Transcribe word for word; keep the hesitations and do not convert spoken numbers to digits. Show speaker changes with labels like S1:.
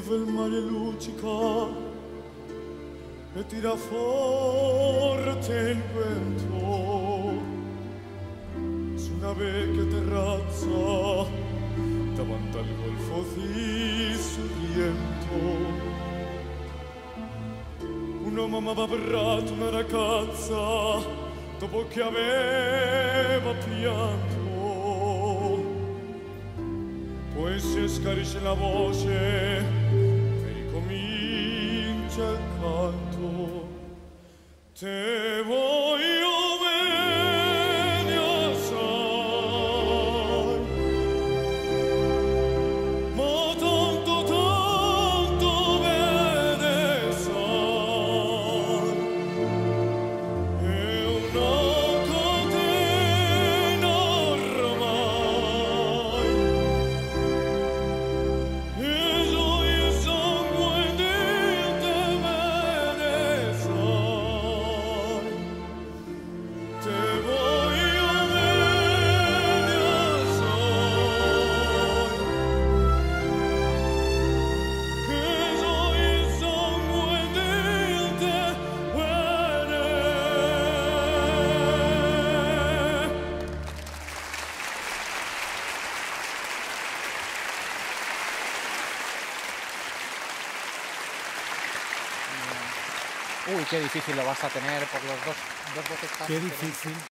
S1: del mare luccica e tira forte il vento su una vecchia terrazza davanti al golfo di Sorrento. Un uomo aveva abrato una ragazza dopo che aveva pianto. Poi si scarisce la voce e ricomincia il canto. Te voglio bene assai, ma tanto, tanto bene sai. È una catena ormai, e gioia e sangue di te bene sai. Te voglio bene assai, che gioia e sangue di te bene.
S2: Uy, qué difícil lo vas a tener por los dos, dos voces tan
S3: Qué
S2: diferentes.
S3: difícil.